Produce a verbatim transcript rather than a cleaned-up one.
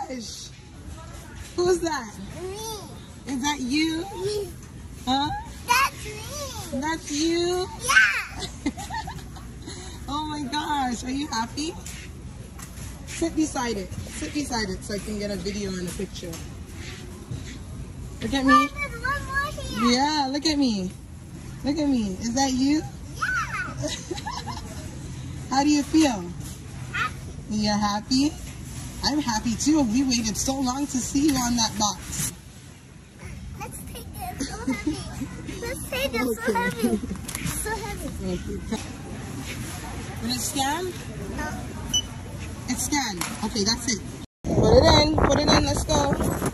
gosh. Who's that? Me. Is that you? Me. Huh? That's me. That's you? Yeah. Oh my gosh. Are you happy? Sit beside it. Sit beside it so I can get a video and a picture. Look at me. Oh, there's one more here. Yeah, look at me. Look at me. Is that you? Yeah. How do you feel? Happy. You're happy? I'm happy too. We waited so long to see you on that box. Let's take it. It's so heavy. Let's take it. It's so heavy. It's so heavy. Okay. Will it stand? No. It stand. Okay, that's it. Put it in. Put it in. Let's go.